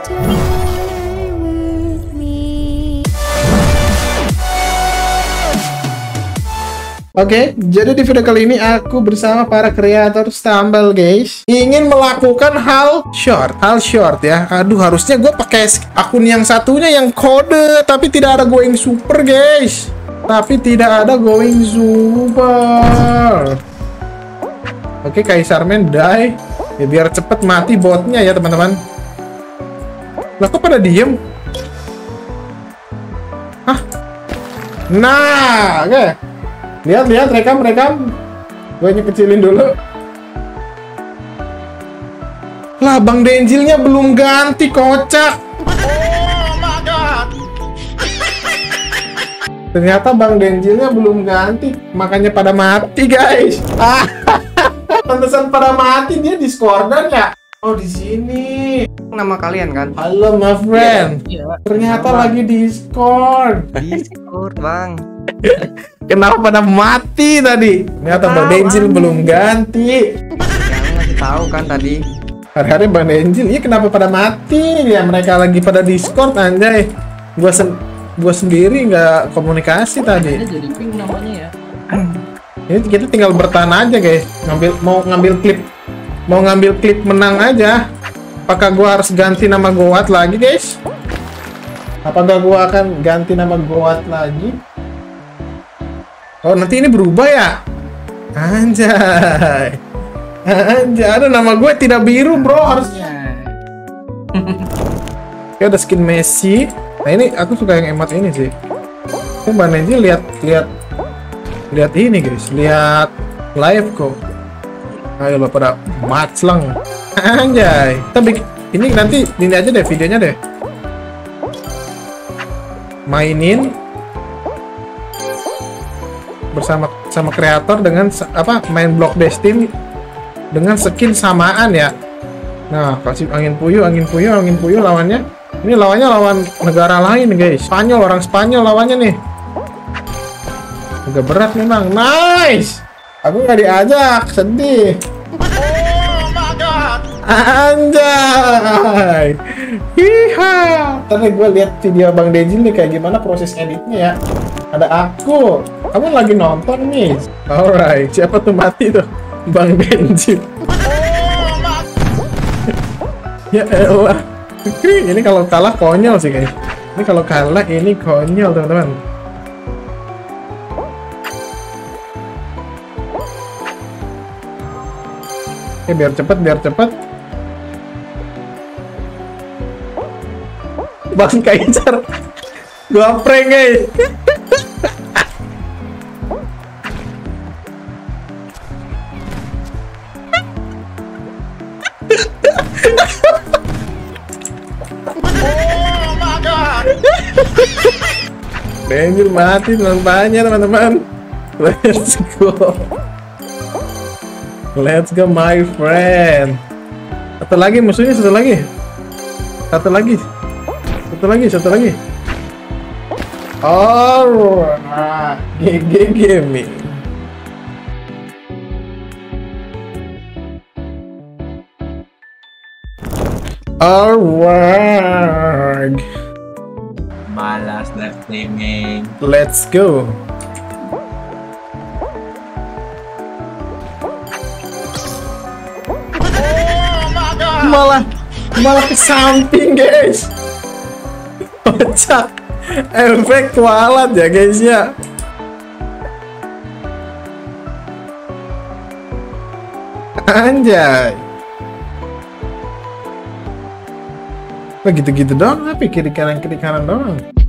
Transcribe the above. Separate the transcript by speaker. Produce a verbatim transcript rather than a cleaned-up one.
Speaker 1: Oke, jadi di video kali ini aku bersama para kreator Stumble guys, ingin melakukan hal short, hal short ya. Aduh, harusnya gue pakai akun yang satunya yang kode, tapi tidak ada going super guys. Tapi tidak ada going super. Oke, Kaisarman die. Ya, biar cepet mati botnya ya teman-teman. Lah kok pada diem? Hah? Nah, oke. Okay. Lihat, lihat, rekam, rekam. Gue kecilin dulu. Lah, Bang Denjilnya belum ganti, kocak. Oh my god. Ternyata Bang Denjilnya belum ganti, makanya pada mati, guys. Ah, pantesan pada mati, dia Discordan ya. Oh, di sini.
Speaker 2: Nama kalian kan?
Speaker 1: Halo, my friend.
Speaker 2: Iya, iya.
Speaker 1: Ternyata
Speaker 2: Nama.
Speaker 1: lagi Discord.
Speaker 2: Discord, Bang.
Speaker 1: Kenapa pada mati tadi? Ternyata Bang Denjil belum ganti.
Speaker 2: Yang ngasih tahu kan tadi.
Speaker 1: Hari-hari Bang Denjil, iya kenapa pada mati? Ya mereka lagi pada Discord anjay. Gua sen gua sendiri nggak komunikasi tadi.
Speaker 2: Jadi ping namanya ya.
Speaker 1: Ini kita tinggal bertahan aja guys. Ngambil mau ngambil klip, mau ngambil klip menang aja. Apakah gua harus ganti nama Goat lagi guys? Apakah gua akan ganti nama Goat lagi? Oh, nanti ini berubah ya? Anjay. Anjay, ada nama gue tidak biru, bro. Harusnya. Ya, ada skin Messi. Nah, ini aku suka yang emot ini sih. Aku Bang Denjil lihat lihat lihat ini, guys. Lihat live kok. Ayo lo pada maclang. Anjay. Kita bikin ini nanti ini aja deh videonya deh. Mainin bersama sama kreator dengan apa main block base team dengan skin samaan ya. Nah, kasih angin puyuh, angin puyuh, angin puyuh lawannya. Ini lawannya lawan negara lain guys. Spanyol, orang Spanyol lawannya nih. Agak berat memang. Nice. Aku nggak diajak, sedih. Oh my god. Anjay. Hiha. Tadi gue lihat video Bang Denjil nih kayak gimana proses editnya ya. Ada aku. Kamu lagi nonton nih. Alright, siapa tuh mati tuh? Bang Denjil. Ya elah. Ini kalau kalah konyol sih guys. Ini kalau kalah ini konyol teman-teman. Oke, biar cepet, biar cepet. Bang Kaisar. Gua prank guys. Oh my god. Denjil mati nampaknya teman-teman. Let's go. Let's go my friend. Satu lagi musuhnya, satu lagi. Satu lagi. Satu lagi, satu lagi. Alright. G G Gaming. Alright.
Speaker 3: Malas live streaming.
Speaker 1: Let's go. Oh my god. Malah malah ke samping guys. Kocak. Efek kualat ya guys ya. Anjay. Begitu-gitu doang, tapi kiri kanan kiri kanan doang.